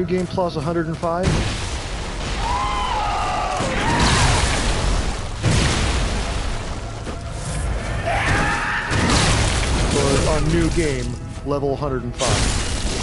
New Game Plus 105. For our new game, level 105.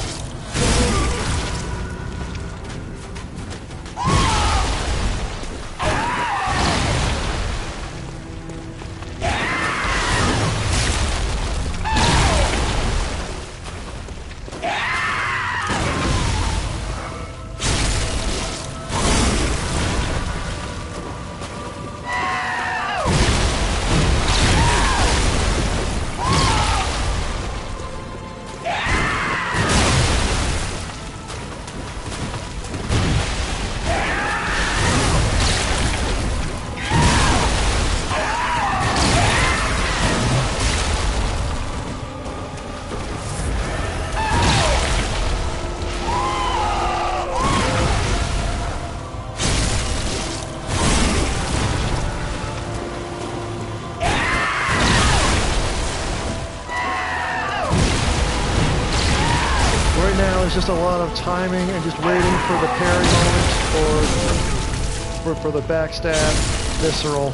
It's just a lot of timing and just waiting for the parry moment or for the backstab, visceral.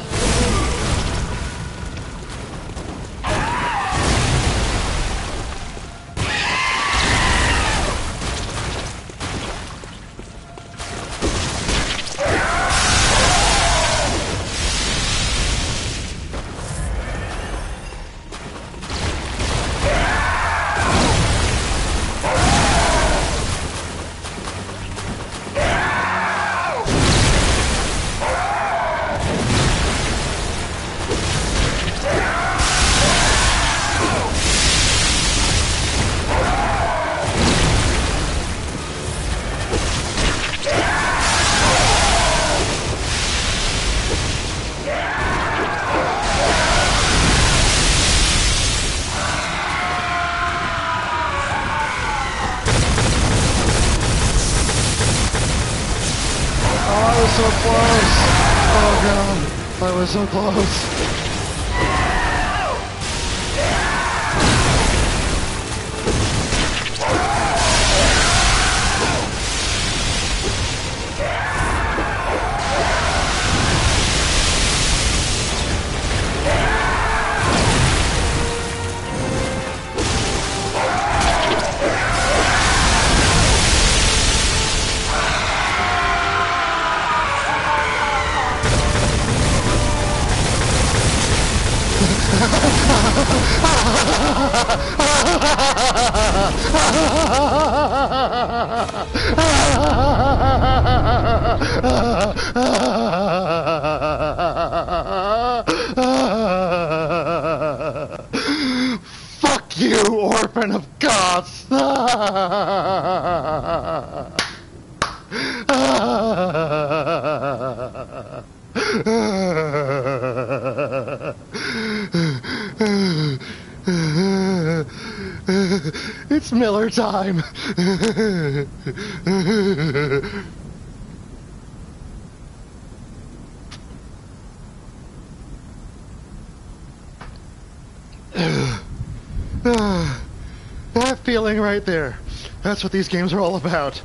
So close! Oh god, I was so close. Fuck you, orphan of gods! It's Miller time. That feeling right there. That's what these games are all about.